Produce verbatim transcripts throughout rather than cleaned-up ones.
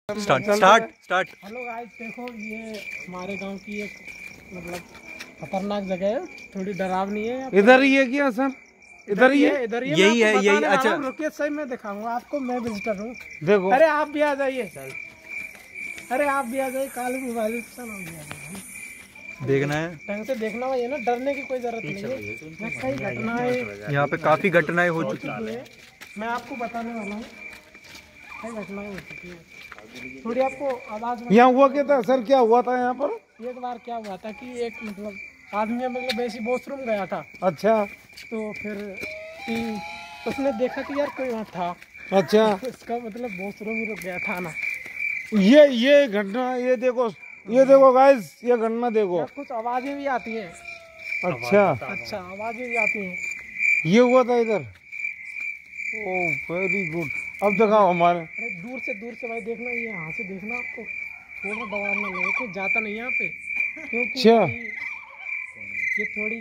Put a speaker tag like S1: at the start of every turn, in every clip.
S1: Start start start.
S2: Hello guys, देखो ये हमारे गांव की एक मतलब खतरनाक जगह है, थोड़ी डरावनी है।
S3: इधर ही है क्या सर? इधर ही है,
S2: इधर ही
S1: यही है, यही। अच्छा
S2: रुकिए, सही मैं दिखाऊंगा आपको, मैं विजिटर हूँ।
S3: देखो।
S2: अरे आप भी आ जाइए, अरे आप भी आ जाइए, काले मोबाइल
S1: देखना है,
S2: ढंग से देखना है ना, डरने की कोई जरूरत नहीं है। सही घटना है,
S1: यहाँ पे काफी घटनाएं हो चुकी
S2: है, मैं आपको बताने वाला हूँ। सही घटनाएं हो चुकी है, थोड़ी आपको आवाज।
S3: यहाँ हुआ क्या था सर? क्या हुआ था यहाँ पर?
S2: एक बार क्या हुआ था कि एक मतलब आदमी मतलब वैसे वॉशरूम गया था।
S3: अच्छा।
S2: तो फिर कि उसने देखा कि यार कोई वहाँ था।
S3: अच्छा।
S2: इसका मतलब वॉशरूम ही रुक गया था ना।
S3: ये ये घटना, ये देखो, ये देखो गाइस, ये घटना देखो।
S2: कुछ आवाजें भी आती हैं।
S3: अच्छा
S2: अच्छा, आवाजें भी आती हैं।
S3: ये हुआ था इधर। Oh very good. अब दिखाओ हमारे।
S2: अरे दूर से दूर से भाई देखना, ये यहाँ से देखना, आपको थोड़ा दबाव ना लगे, कोई जाता नहीं यहाँ पे, क्योंकि ये थोड़ी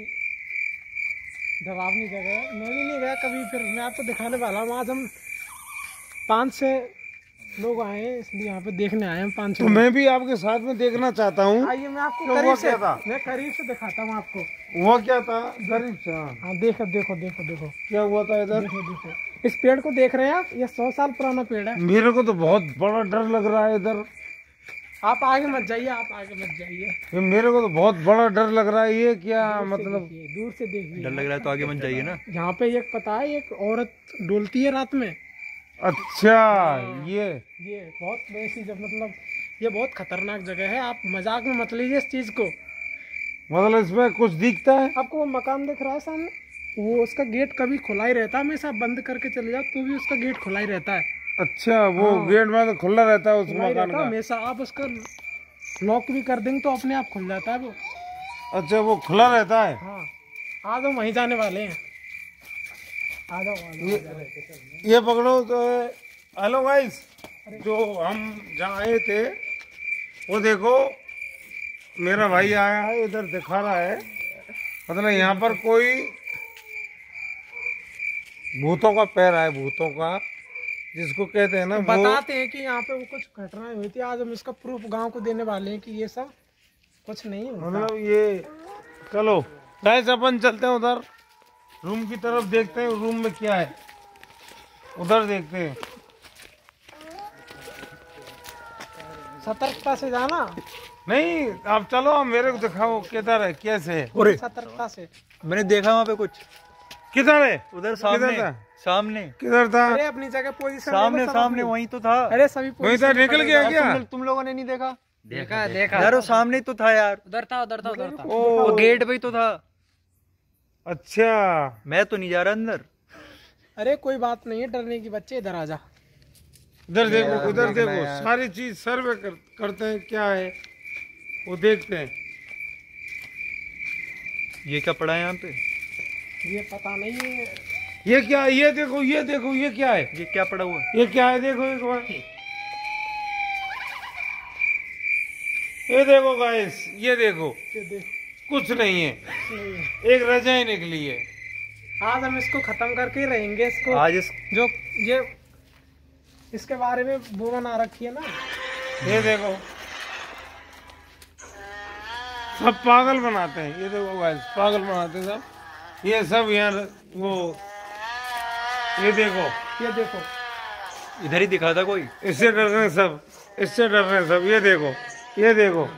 S2: डरावनी जगह है। मैं भी नहीं गया कभी, फिर मैं आपको दिखाने वाला हूँ। आज हम पाँच से लोग आए हैं, इसलिए यहाँ पे देखने आए हैं। पाँच
S3: तो मैं भी आपके साथ में देखना चाहता हूँ।
S2: आइए, मैं आपको
S3: तो
S2: करीब
S3: वो
S2: से
S3: क्या था?
S2: मैं करीब से दिखाता हूँ आपको।
S3: हुआ क्या था गरीब से?
S2: हाँ देखो देखो देखो देखो
S3: क्या हुआ था इधर?
S2: देखो देखो इस पेड़ को देख रहे हैं आप? ये सौ साल पुराना पेड़ है।
S3: मेरे को तो बहुत बड़ा डर लग रहा है इधर।
S2: आप आगे मत जाइए, आप आगे मत जाइए।
S3: ये मेरे को तो बहुत बड़ा डर लग रहा है। ये क्या मतलब?
S2: दूर से देखिए।
S1: डर लग रहा है तो आगे मत जाइए ना।
S2: यहाँ पे एक पता है, एक औरत डोलती है रात में।
S3: अच्छा। ये
S2: ये बहुत वैसी जब मतलब ये बहुत खतरनाक जगह है। आप मजाक में मत लीजिए इस चीज को। मतलब
S3: इसमें कुछ दिखता है?
S2: आपको वो मकान दिख रहा है सामने, वो उसका गेट कभी खुला ही रहता है। हमेशा बंद करके चले जाओ तो भी उसका गेट खुला ही रहता है।
S3: अच्छा, वो
S2: हाँ।
S3: गेट में तो खुला रहता है उस
S2: खुला ही
S3: मकान
S2: रहता
S3: का?
S2: हमेशा। आप उसका लॉक भी कर देंगे तो अपने आप खुल जाता है वो।
S3: अच्छा, वो खुला रहता है।
S2: हाँ, आ जाओ, वहीं जाने वाले हैं। आ जाओ, आ जाओ,
S3: ये,
S2: आ जाओ।
S3: ये पकड़ो तो। हेलो गाइस, जो हम जहाँ आए थे वो देखो, मेरा भाई आया है इधर, दिखा रहा है। मतलब यहाँ पर कोई भूतों का पैर है, भूतों का जिसको कहते हैं ना।
S2: बताते हैं कि यहाँ पे वो कुछ घटनाएं हुई थी। आज हम इसका प्रूफ गांव को देने वाले हैं कि ये सब कुछ नहीं होता।
S3: मतलब ये, चलो गाइस अपन चलते हैं उधर रूम की तरफ, देखते हैं रूम में क्या है, उधर देखते हैं।
S2: सतर्कता से जाना।
S3: नहीं, आप चलो, आप मेरे को दिखाओ किधर है, कैसे है।
S1: अरे
S2: सतर्कता से।
S1: मैंने देखा वहाँ पे कुछ।
S3: किधर है?
S1: उधर सामने सामने
S3: किधर था?
S2: अरे अपनी जगह पोजीशन
S1: सामने सामने वहीं तो था।
S2: अरे सभी
S3: वहीं था, निकल गया क्या?
S1: तुम, तुम लोगों ने नहीं देखा?
S2: देखा देखा
S1: यार वो सामने तो था यार।
S2: उधर था उधर था उधर था।
S1: वो गेट पे ही तो था।
S3: अच्छा,
S1: मैं तो नहीं जा रहा अंदर।
S2: अरे कोई बात नहीं है, डरने की बच्चे, इधर आ जा।
S3: इधर देखो, इधर देखो, सारी चीज सर्वे कर, करते हैं क्या है वो देखते हैं।
S1: ये क्या पड़ा है यहाँ पे?
S2: ये पता नहीं है।
S3: ये क्या है? ये देखो, ये देखो, ये क्या है?
S1: ये क्या पड़ा हुआ?
S3: ये क्या है? देखो एक बार, ये देखो गाइस, ये देखो,
S2: ये देख,
S3: कुछ नहीं है, एक रजाई निकली है।
S2: आज हम इसको खत्म करके ही रहेंगे। इसको
S1: आज इस
S2: जो ये इसके बारे में वो बना रखी है ना।
S3: ये देखो, सब पागल बनाते हैं। ये देखो गाइस, पागल बनाते हैं सब। ये सब यहाँ वो, ये देखो,
S2: ये देखो,
S1: इधर ही दिखा था कोई।
S3: इससे डर रहे हैं सब, इससे डर रहे हैं सब। ये देखो, ये देखो,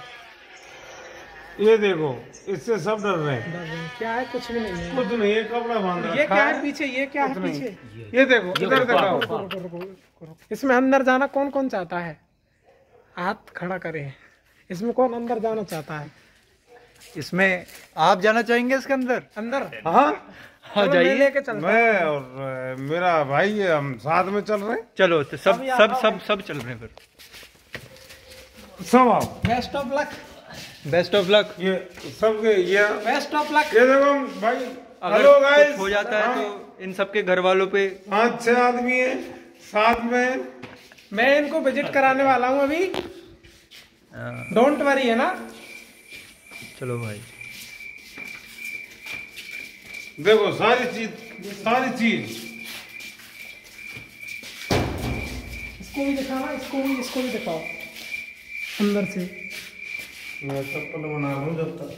S3: ये देखो, इससे सब डर रहे हैं।
S2: डर रहे हैं। क्या है? कुछ भी नहीं है।
S3: कुछ नहीं है, कपड़ा बांध रखा है।
S2: ये क्या है पीछे? ये क्या है
S3: कुछ नहीं।
S2: पीछे?
S3: ये देखो, इधर दिखाओ।
S2: रुको, रुको, रुको, रुको। इसमें अंदर जाना कौन कौन चाहता है? हाथ खड़ा करे। इसमें कौन अंदर जाना चाहता है?
S1: इसमें आप जाना चाहेंगे इसके अंदर?
S2: अंदर?
S3: हाँ
S1: हाँ जाइए।
S2: लेके चलता
S3: मैं और अ, मेरा भाई है, हम साथ में चल रहे हैं।
S1: चलो तो सब
S2: अभी आप
S1: सब
S2: आओ।
S1: सब सब चल रहे हैं फिर।
S3: सब आओ।
S2: Best of luck.
S1: Best of luck.
S3: ये सबके, ये
S2: बेस्ट ऑफ लक।
S3: ये देखो भाई।
S1: अगर
S3: हेलो
S1: कुछ
S3: गाइस,
S1: हो जाता है तो इन सबके घर वालों पे।
S3: पाँच छह आदमी है साथ में।
S2: मैं इनको विजिट कराने वाला हूँ अभी। डोंट वरी, है ना?
S1: चलो भाई,
S3: देखो सारी चीज, सारी चीज
S2: इसको भी दिखाना, इसको भी इसको भी दिखाओ अंदर से।
S3: मैं चप्पल बना लूं जब तक।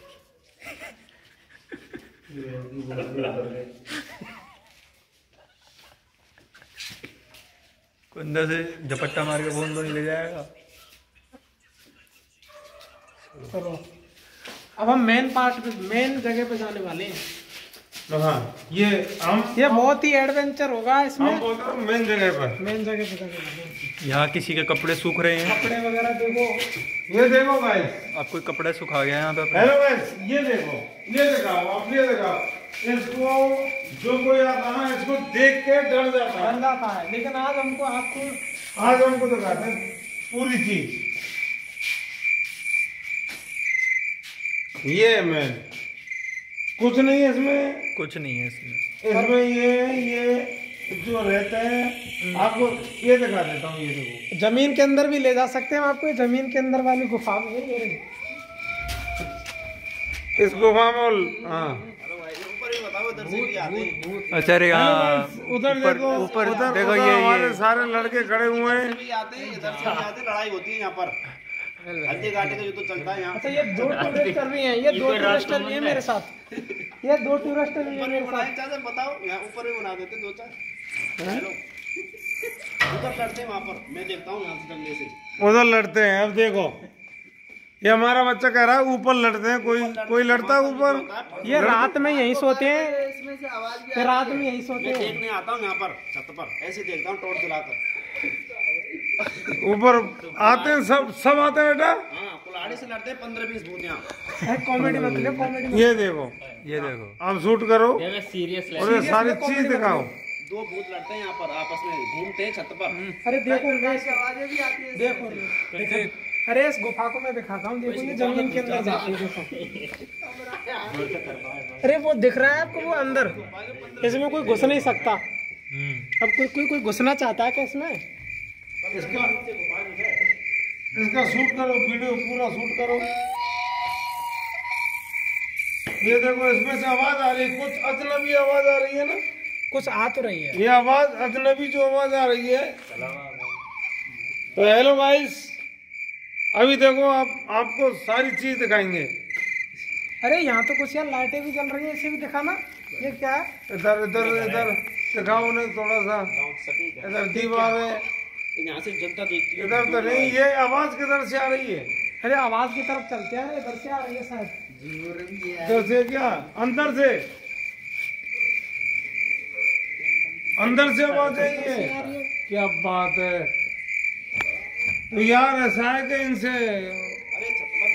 S1: कोई अंदर से झपट्टा मार के फोन तो नहीं ले जाएगा।
S2: चलो अब हम मेन पार्ट पे, मेन जगह पे जाने वाले हैं।
S3: हाँ ये हम
S2: ये बहुत ही एडवेंचर होगा इसमें।
S3: हम बोल रहे हैं मेन जगह पर।
S2: मेन जगह पे जाने वाले हैं।
S1: यहाँ किसी के कपड़े सूख रहे हैं।
S2: कपड़े वगैरह देखो,
S3: ये देखो भाई,
S1: आप कोई कपड़ा सुखा गया यहाँ पे अपना?
S3: हेलो गाइस, ये देखो, ये दिखाओ, आप ये दिखाओ। इसको जो कोई आता है ना, इसको देख के डर जाता है,
S2: बन जाता है। लेकिन आज हमको आपको
S3: आज हमको दिखाते हैं पूरी चीज। ये मैन कुछ नहीं है इसमें,
S1: कुछ नहीं है इसमें।
S3: इसमें ये ये जो रहते हैं, आपको ये दिखा देता हूँ। ये देखो,
S2: जमीन के अंदर भी ले जा सकते हैं आपको। जमीन के अंदर वाली गुफा में ये रही।
S3: इस गुफा में हाँ
S1: अच्छा रे हाँ,
S3: उधर
S1: ऊपर
S3: देखो,
S1: ऊपर
S3: उधर
S1: देखो,
S3: उधर
S1: ये
S3: हमारे
S1: ये
S3: सारे लड़के खड़े हुए हैं।
S4: लड़ाई होती है यहाँ पर। हल्दी घाटी का जो तो चलता है यहाँ।
S2: अच्छा ये दो टूरिस्ट कर रही हैं, ये दो टूरिस्ट भी हैं मेरे साथ। ये दो टूरिस्ट भी हैं
S4: ऊपर भी
S2: मेरे
S4: बनाए
S2: साथ।
S4: चाचा, बताओ यहाँ ऊपर भी बना देते दो चार। हेलो, उधर लड़ते हैं वहाँ पर, मैं देखता हूँ यहाँ से जंगले से।
S3: उधर लड़ते हैं। अब देखो, ये हमारा बच्चा कह रहा है ऊपर लड़ते हैं। कोई कोई लड़ता है ऊपर?
S2: ये रात में यहीं सोते हैं। ये रात में यहीं सोते
S4: मैं
S2: हैं।
S4: देखने आता हूँ यहाँ पर छत पर, ऐसे देखता हूँ टॉर्च जलाकर।
S3: ऊपर आते हैं सब, सब आते हैं बेटा।
S4: हाँ, कुल्हाड़ी से लड़ते हैं पंद्रह बीस भूत यहाँ।
S2: कॉमेडी मतलब कॉमेडी।
S3: ये देखो,
S1: ये देखो,
S3: आप शूट करो और ये सारी चीज दिखाओ।
S4: दो भूत लड़ते हैं यहाँ पर आपस में, घूमते हैं छत पर।
S2: अरे देखो, आवाजें भी आती है। देखो देखो, अरे इस गुफा को मैं दिखाता हूँ। देखो ये जमीन के अंदर जाती है। देखो, अरे वो दिख रहा है आपको, वो अंदर। इसमें कोई घुस नहीं सकता। अब कोई कोई कोई घुसना चाहता है क्या इसमें?
S3: इसका इसका शूट करो, वीडियो पूरा शूट करो। ये देखो, इसमें से आवाज आ रही है, कुछ अजनबी आवाज आ रही है ना।
S2: कुछ आ तो रही है।
S3: ये आवाज अजनबी जो आवाज आ रही है। तो हेलो गाइस, अभी देखो, आप आपको सारी चीज दिखाएंगे।
S2: अरे यहाँ तो कुछ यार लाइटें भी जल रही है, इसे भी दिखाना। ये क्या है?
S3: इधर इधर इधर दिखाओ उन्हें थोड़ा सा। इधर दीवार है,
S4: यहाँ से जनता देखती है।
S3: इधर तो नहीं। ये आवाज किधर से आ रही है?
S2: अरे आवाज की तरफ चलते हैं। इधर से आ रही है शायद।
S3: इधर से क्या? अंदर से, अंदर से आवाज आई है। क्या बात है। तो यार ऐसा है कि इनसे
S4: अरे छत पर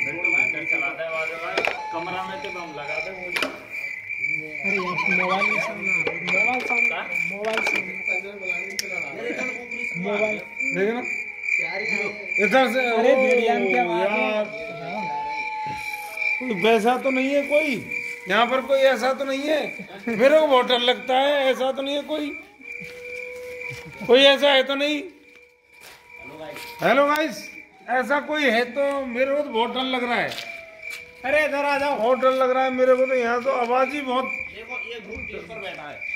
S4: कमरा में तो बम लगा दे।
S2: अरे यार मोबाइल में सामने आ रहा है। मोबाइल सामने, मोबाइल सामने, मोबाइल
S3: देखना इधर से।
S2: अरे भेड़िया की
S3: ओ,
S2: आवाज है।
S3: यार कोई वैसा तो नहीं है कोई यहाँ पर? कोई ऐसा तो नहीं है? मेरे को बहुत डर लगता है। ऐसा तो नहीं है कोई? कोई ऐसा है तो नहीं? हेलो गाइस, ऐसा कोई है तो? मेरे को तो बहुत डर लग रहा है।
S2: अरे इधर आ जाओ।
S3: बहुत डर लग रहा है मेरे को तो। यहाँ तो आवाज ही बहुत।
S4: देखो ये भूत टीम पर बैठा है।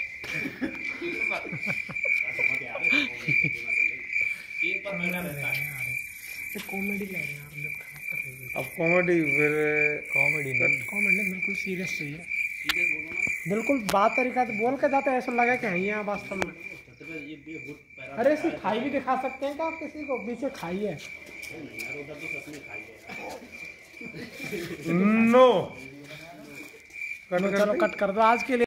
S4: टीम पर बैठा रहता है।
S2: कॉमेडी लग रही है यार, लोग खराब कर रही है।
S3: अब कॉमेडी फिर
S1: कॉमेडी नहीं।
S2: कॉमेडी बिल्कुल सीरियस चाहिए। बिल्कुल बात तरीका से बोल के जाते हैं, ऐसा लगा कि है यहाँ वास्तव में। अरे इसकी खाई भी दिखा सकते हैं क्या आप किसी को? पीछे खाई है।
S3: नो
S2: चलो कट कर दो आज के लिए।